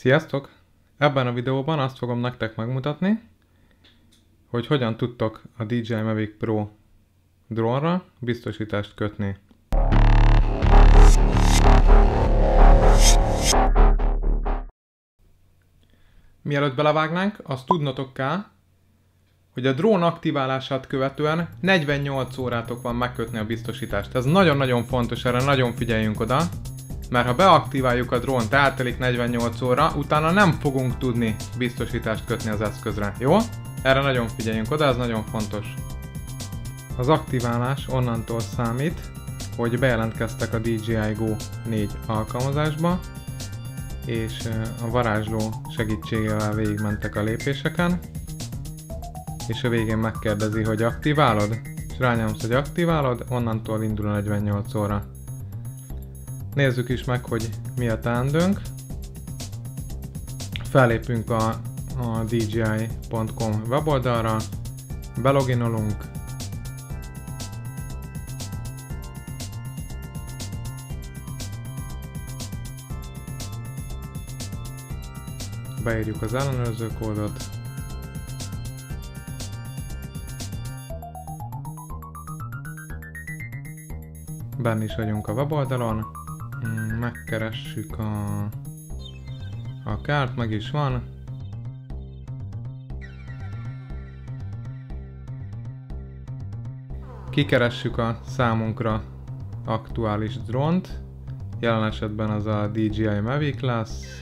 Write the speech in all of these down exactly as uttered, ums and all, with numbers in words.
Sziasztok! Ebben a videóban azt fogom nektek megmutatni, hogy hogyan tudtok a dé jé i Mavic Pro drónra biztosítást kötni. Mielőtt belevágnánk, azt tudnotok kell, hogy a drón aktiválását követően negyvennyolc órátok van megkötni a biztosítást. Ez nagyon-nagyon fontos, erre nagyon figyeljünk oda, mert ha beaktiváljuk a drónt, eltelik negyvennyolc óra, utána nem fogunk tudni biztosítást kötni az eszközre, jó? Erre nagyon figyeljünk oda, ez nagyon fontos. Az aktiválás onnantól számít, hogy bejelentkeztek a dé jé i Go négy alkalmazásba, és a varázsló segítségével végigmentek a lépéseken, és a végén megkérdezi, hogy aktiválod, és rányomsz, hogy aktiválod, onnantól indul a negyvennyolc óra. Nézzük is meg, hogy mi a teendőnk. Fellépünk a, a dé jé i pont com weboldalra, beloginolunk, beírjuk az ellenőrző kódot, benn is vagyunk a weboldalon, megkeressük a, a kárt, meg is van. Kikeressük a számunkra aktuális drónt, jelen esetben az a dé jé i Mavic lesz.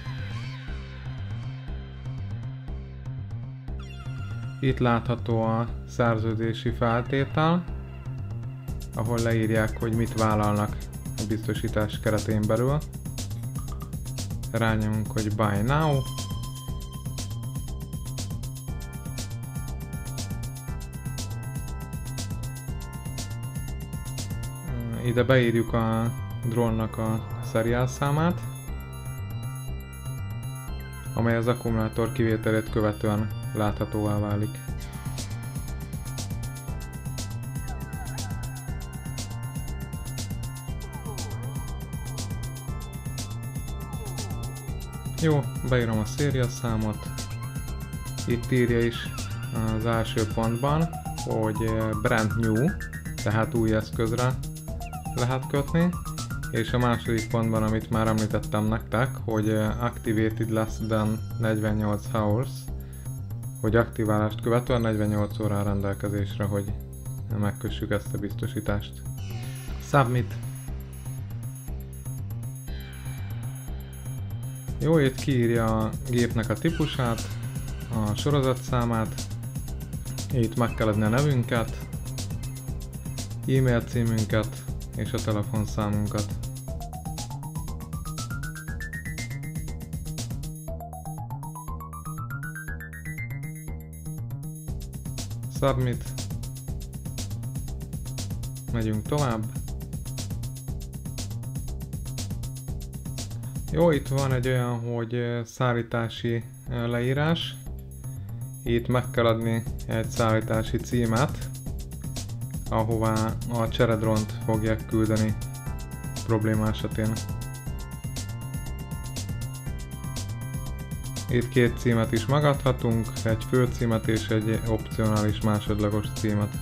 Itt látható a szerződési feltétel, ahol leírják, hogy mit vállalnak a biztosítás keretén belül. Rányomunk, hogy Buy Now. Ide beírjuk a drónnak a serial számát, amely az akkumulátor kivételét követően láthatóvá válik. Jó, beírom a serial számot. Itt írja is az első pontban, hogy brand new, tehát új eszközre lehet kötni, és a második pontban, amit már említettem nektek, hogy activated less than negyvennyolc hours, hogy aktiválást követően negyvennyolc óra rendelkezésre, hogy megkössük ezt a biztosítást. Submit. Jó, itt kiírja a gépnek a típusát, a sorozatszámát, itt meg kell adni a nevünket, e-mail címünket és a telefonszámunkat. Submit. Megyünk tovább. Jó, itt van egy olyan, hogy szállítási leírás. Itt meg kell adni egy szállítási címet, ahová a cseredrónt fogják küldeni probléma esetén. Itt két címet is megadhatunk, egy főcímet és egy opcionális másodlagos címet.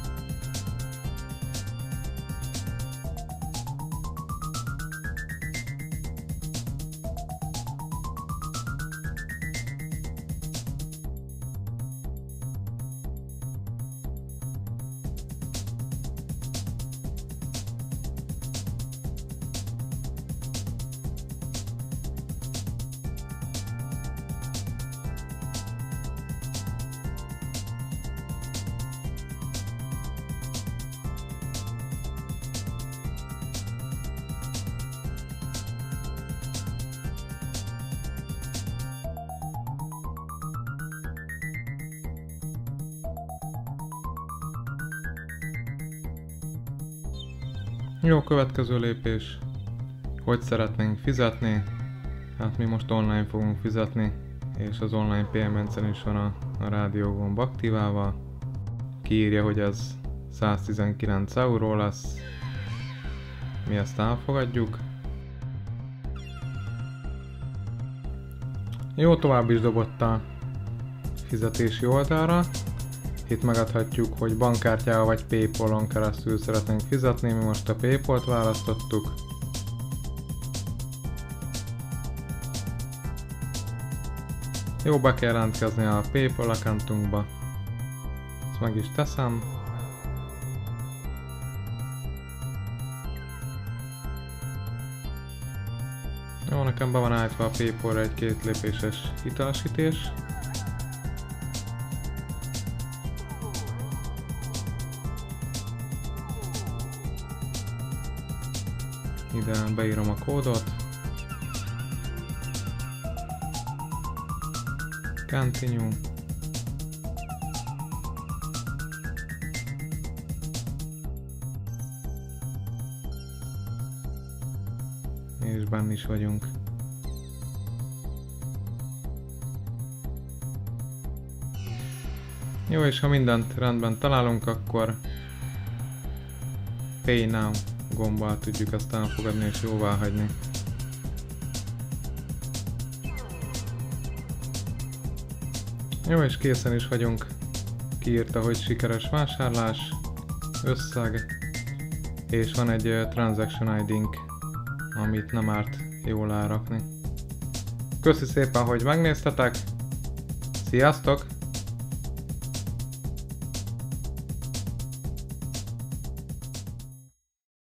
Jó, következő lépés, hogy szeretnénk fizetni. Hát mi most online fogunk fizetni, és az online paymentsen is van a, a rádiógomb aktiválva. Kiírja, hogy ez száztizenkilenc euró lesz. Mi ezt elfogadjuk. Jó, tovább is dobott a fizetési oldalra. Itt megadhatjuk, hogy bankkártyával vagy PayPal-on keresztül szeretnénk fizetni, mi most a PayPal-t választottuk. Jó, be kell jelentkezni a PayPal accountunkba. Ezt meg is teszem. Jó, nekem be van állítva a PayPal-ra egy két lépéses hitelesítés. Ide beírom a kódot. Continue. És benne is vagyunk. Jó, és ha mindent rendben találunk, akkor Pay Now gombbal tudjuk ezt elfogadni és jóvá hagyni. Jó, és készen is vagyunk. Kiírta, hogy sikeres vásárlás, összeg, és van egy uh, Transaction i dé-nk, amit nem árt jól elrakni. Köszi szépen, hogy megnéztetek! Sziasztok!